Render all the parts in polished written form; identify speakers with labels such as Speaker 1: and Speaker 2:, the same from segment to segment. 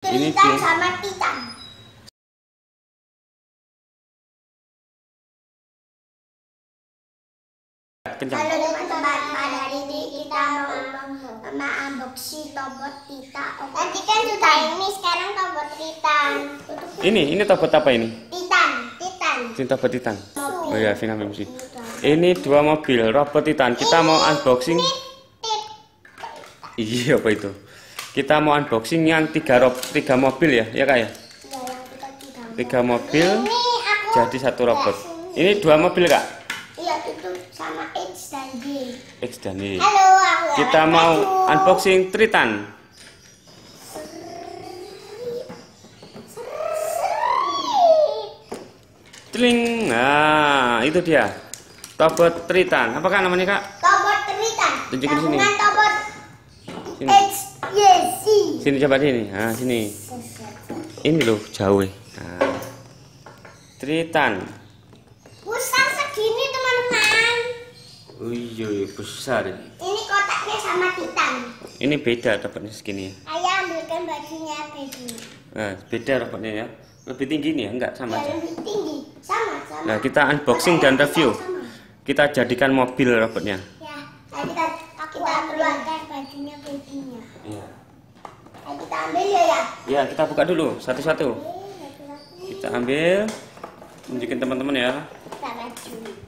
Speaker 1: Ini
Speaker 2: Titan sama Titan.
Speaker 1: kencang.
Speaker 2: Halo teman-teman, pada hari ini kita mau unboxing robot Titan. Tadi kan sudah ini, sekarang robot Titan.
Speaker 1: Ini robot apa ini?
Speaker 2: Titan.
Speaker 1: Ini robot Titan. Oh ya, Vina Memsi. Ini dua mobil robot Titan. Kita mau unboxing. Iya, apa itu? Kita mau unboxing yang tiga mobil ya, ya kak ya? Tiga mobil jadi satu robot. Ini dua mobil kak?
Speaker 2: Iya, itu sama X dan Y.
Speaker 1: X dan Y.
Speaker 2: Halo, aku
Speaker 1: Kita mau unboxing Triton. Tling. Nah, itu dia. Robot Triton. Apakah namanya kak?
Speaker 2: robot Triton.
Speaker 1: Tunjukin sini.
Speaker 2: Gabungan robot
Speaker 1: Sini.
Speaker 2: X, Y, Z.
Speaker 1: Sini coba sini. Nah, sini. Ini loh jauh. Nah. Triton.
Speaker 2: Besar segini teman-teman.
Speaker 1: Oh iya, besar.
Speaker 2: Ini kotaknya sama Titan.
Speaker 1: Ini beda robotnya segini ya.
Speaker 2: Ayah ambilkan bajunya baby.
Speaker 1: Nah, beda robotnya ya. Lebih tinggi nih ya? Enggak, sama
Speaker 2: Ya,
Speaker 1: aja.
Speaker 2: lebih tinggi. Sama.
Speaker 1: Nah, kita unboxing dan review.
Speaker 2: Sama.
Speaker 1: Kita jadikan mobil robotnya.
Speaker 2: Ya, ayo kita keluarkan bajunya babynya.
Speaker 1: Iya.
Speaker 2: Ayo kita ambil ya.
Speaker 1: Ya, kita buka dulu satu-satu. Kita ambil. Tunjukin teman-teman ya.
Speaker 2: Kita baju.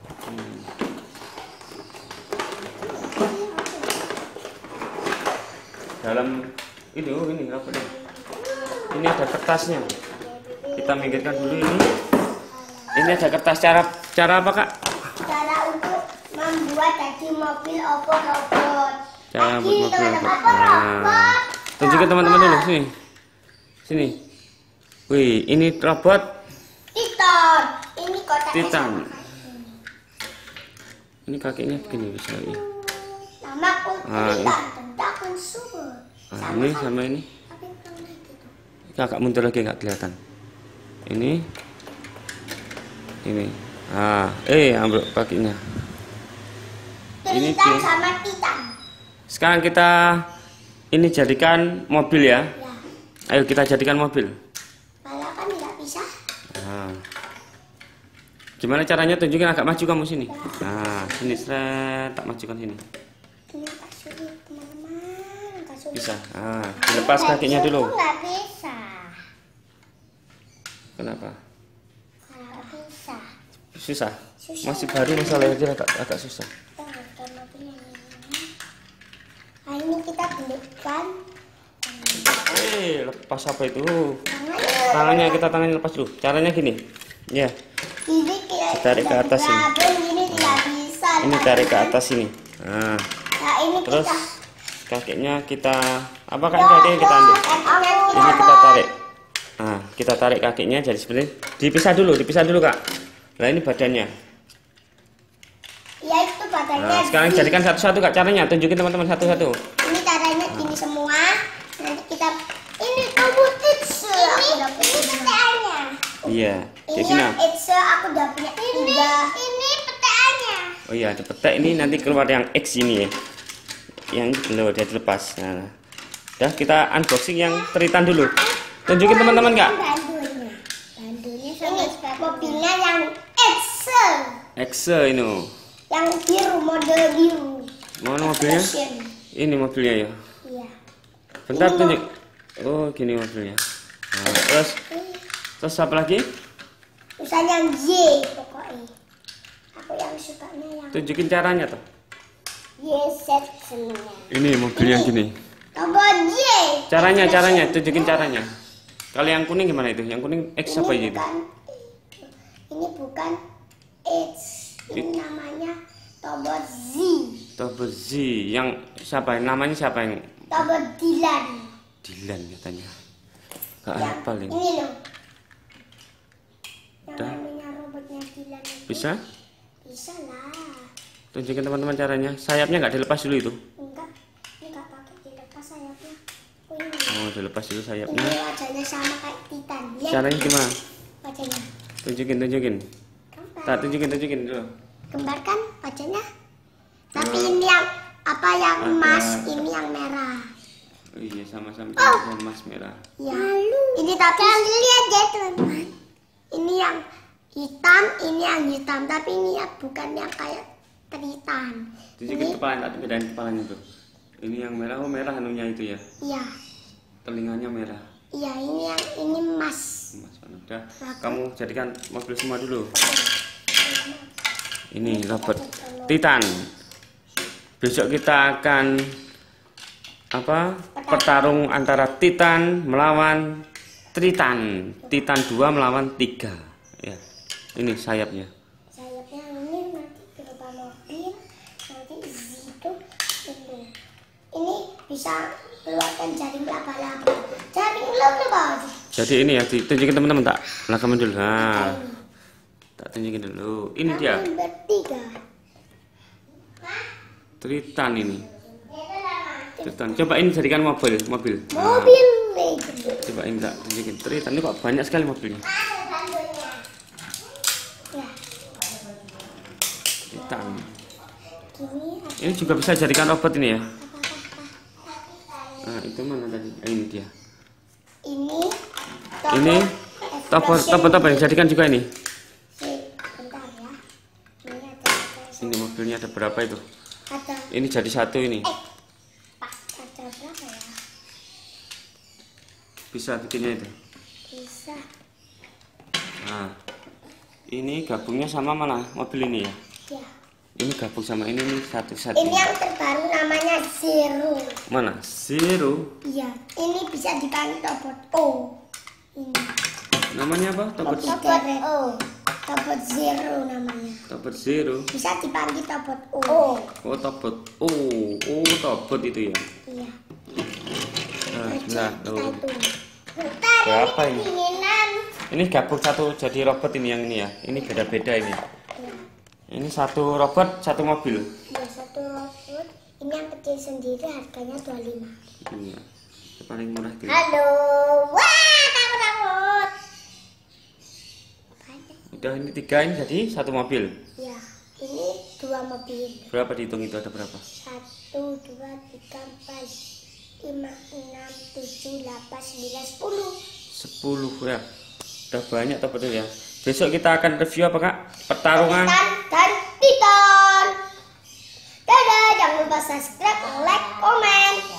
Speaker 1: Dalam ini apa nih? Ini ada kertasnya. Kita minggirkan dulu ini. Ini ada kertas cara apa kak?
Speaker 2: Cara untuk membuat jadi mobil robot.
Speaker 1: Cara buat mobil robot.
Speaker 2: Robot.
Speaker 1: Nah, tunjukin teman-teman dulu sini. Sini. Wih, ini robot
Speaker 2: Titan. Ini kotaknya
Speaker 1: Titan.
Speaker 2: sama.
Speaker 1: Ini kakinya begini bisa ya.
Speaker 2: Namaku Titan. Tentang super.
Speaker 1: Nah, ini sama ini. Kakak mundur lagi nggak kelihatan. Ini. Ambil kakinya. Ini
Speaker 2: Titan
Speaker 1: dia.
Speaker 2: sama Titan.
Speaker 1: Sekarang kita ini jadikan mobil ya.
Speaker 2: Ya.
Speaker 1: Ayo kita jadikan mobil.
Speaker 2: Malah kan tidak bisa.
Speaker 1: Nah. Gimana caranya? Tunjukin, agak maju kamu sini. Nah, sini seret, tak majukan sini.
Speaker 2: Ini agak sulit teman-teman. Agak sulit.
Speaker 1: Bisa. Nah, dilepas kakinya dulu.
Speaker 2: Itu nggak bisa.
Speaker 1: Kenapa?
Speaker 2: Nggak bisa.
Speaker 1: Susah. Masih baru masalahnya aja agak susah.
Speaker 2: Kita nggak mobil yang ini. Nah, ini kita belikan.
Speaker 1: Lepas apa itu?
Speaker 2: Tangannya.
Speaker 1: Tangannya lepas dulu. Caranya gini. Ya.
Speaker 2: Ini
Speaker 1: Tarik ke atas ini.
Speaker 2: Ini tidak bisa.
Speaker 1: Ini tarik ke atas ini. Nah,
Speaker 2: Nah, ini
Speaker 1: terus
Speaker 2: kita.
Speaker 1: kakinya kita kakinya kita ambil. Ini kita tarik. Nah, kita tarik kakinya jadi seperti ini. Dipisah dulu kak. Nah, ini badannya.
Speaker 2: Ya, itu badannya.
Speaker 1: Nah, sekarang jadikan satu-satu kak caranya. Tunjukin teman-teman satu-satu.
Speaker 2: Ini caranya gini semua. Nanti kita ini tombol X. Ini petaannya.
Speaker 1: Iya.
Speaker 2: Ini
Speaker 1: Kayak gini.
Speaker 2: yang X aku udah punya tiga. Ini petaannya.
Speaker 1: Oh iya, ada peta ini nanti keluar yang X ini ya. Yang belum dia dilepas. Nah, udah kita unboxing yang Triton dulu. Tunjukin teman-teman kak.
Speaker 2: Bandunya ini mobilnya yang X.
Speaker 1: X ini.
Speaker 2: Yang biru, model biru.
Speaker 1: Mana mobilnya?
Speaker 2: Fashion.
Speaker 1: Ini mobilnya ya.
Speaker 2: Iya.
Speaker 1: Bentar
Speaker 2: Ini
Speaker 1: tunjuk. Oh, gini mobilnya. Nah, terus apa lagi?
Speaker 2: Tulisan yang Y pokoknya. Aku yang sukanya yang
Speaker 1: Tunjukin caranya tuh.
Speaker 2: YZ semuanya.
Speaker 1: Ini mobil yang gini.
Speaker 2: Tombol Y.
Speaker 1: Caranya, tunjukin caranya. Kalau yang kuning gimana itu? Yang kuning X apa itu?
Speaker 2: Ini bukan X. Ini namanya tombol Z.
Speaker 1: Tombol Z. Yang siapa? Namanya siapa yang?
Speaker 2: Tombol Dylan.
Speaker 1: Dilan katanya. Gak
Speaker 2: Yang
Speaker 1: hafal ini.
Speaker 2: ini loh. Yang
Speaker 1: Dah.
Speaker 2: namanya robotnya Dylan itu.
Speaker 1: Bisa?
Speaker 2: Bisa lah.
Speaker 1: Tunjukin teman-teman caranya. Sayapnya nggak dilepas dulu itu.
Speaker 2: Enggak. Ini nggak pakai dilepas sayapnya. Oh, ini.
Speaker 1: Oh, dilepas dulu
Speaker 2: Ini
Speaker 1: sayapnya.
Speaker 2: wajahnya sama kayak Titan. Lihat
Speaker 1: Caranya gimana?
Speaker 2: wajahnya.
Speaker 1: Tunjukin.
Speaker 2: Gambar.
Speaker 1: Tak tunjukin dulu.
Speaker 2: Gambarkan wajahnya. Tapi ini yang apa yang emas, ini yang merah.
Speaker 1: Oh iya, sama-sama emas merah.
Speaker 2: Ya. Ini tapi lihat ya teman-teman. Ini yang hitam, ini yang hitam, tapi ini ya bukan yang kayak Tritan.
Speaker 1: Sedikit kepala, tak bedain kepalanya tuh. Ini yang merah, oh merah anunya itu ya.
Speaker 2: Iya.
Speaker 1: Telinganya merah.
Speaker 2: Iya, ini emas.
Speaker 1: Emas mana? Udah, kamu jadikan mobil semua dulu. Ini robot Titan. Besok kita akan pertarung antara Titan melawan Tritan. Titan 2 melawan 3. Ya. Ini sayapnya.
Speaker 2: Sayapnya ini nanti berupa mobil, nanti itu ini. Ini bisa keluarkan jaring laba-laba. Jaring laba-laba.
Speaker 1: Jadi ini ya, ditunjukin teman-teman tak? Rekaman dulu. Nah. Tak tunjukin dulu. Ini dia.
Speaker 2: Bertiga.
Speaker 1: Tritan ini. Tritan. Coba ini jadikan mobil.
Speaker 2: Mobil Lego.
Speaker 1: Coba ini tak tunjukin. Tritan ini kok banyak sekali mobilnya.
Speaker 2: Ya.
Speaker 1: Tritan.
Speaker 2: Gini.
Speaker 1: Ini juga bisa jadikan robot ini ya. Nah, itu mana tadi? Ini dia.
Speaker 2: Ini
Speaker 1: Topot yang jadikan juga ini.
Speaker 2: Bentar ya. Ini ada.
Speaker 1: Ini mobilnya ada berapa itu?
Speaker 2: Ada.
Speaker 1: Ini jadi satu ini.
Speaker 2: Ada berapa ya?
Speaker 1: Bisa bikinnya itu.
Speaker 2: Bisa.
Speaker 1: Nah, ini gabungnya sama mana? Mobil ini ya.
Speaker 2: Ya.
Speaker 1: Ini gabung sama ini nih satu-satu.
Speaker 2: Ini yang terbaru namanya Zero.
Speaker 1: Mana? Zero.
Speaker 2: Iya. Ini bisa dipanggil Topot O. Ini.
Speaker 1: Namanya apa? Topot
Speaker 2: O. Topot Zero namanya.
Speaker 1: Topot Zero.
Speaker 2: Bisa dipanggil Topot O.
Speaker 1: Oh, Topot. Oh, Topot itu ya.
Speaker 2: Iya.
Speaker 1: Nah, tuh.
Speaker 2: Bentar,
Speaker 1: Berapa ini?
Speaker 2: kedinginan.
Speaker 1: Ini gabung satu jadi robot ini yang ini ya. Ini beda-beda ini.
Speaker 2: Iya.
Speaker 1: Ini satu robot, satu mobil.
Speaker 2: Ya, satu robot. Ini yang kecil sendiri harganya 25.
Speaker 1: Iya. Itu paling murah gitu.
Speaker 2: Halo. Wah, takut.
Speaker 1: Udah ini 3 ini jadi satu mobil.
Speaker 2: Ya, ini 2 mobil.
Speaker 1: Berapa dihitung itu ada berapa?
Speaker 2: 1, 2, 3, 4, 5, 6, 7, 8, 9, 10.
Speaker 1: 10 ya. Udah banyak toh betul ya. Besok kita akan review apa Kak? Pertarungan
Speaker 2: Dan Titan. Dadah, jangan lupa subscribe, like, komen.